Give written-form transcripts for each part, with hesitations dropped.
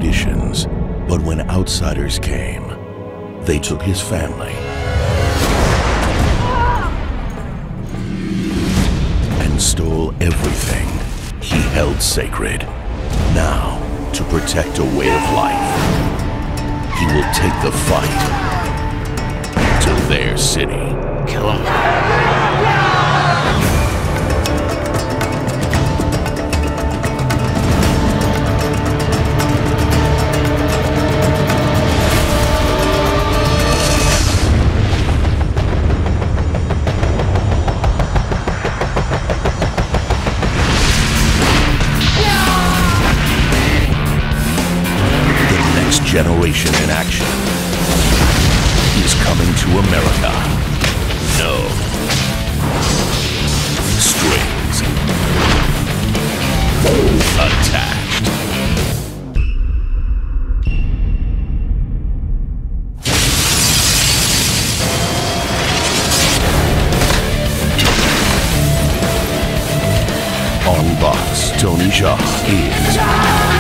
conditions, but when outsiders came, they took his family and stole everything he held sacred. Now, to protect a way of life, he will take the fight to their city. Kill him. Generation in action is coming to America. No strings attached. On box, Tony Jaa is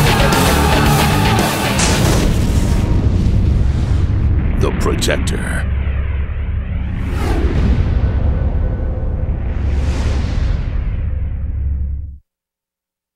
the Protector.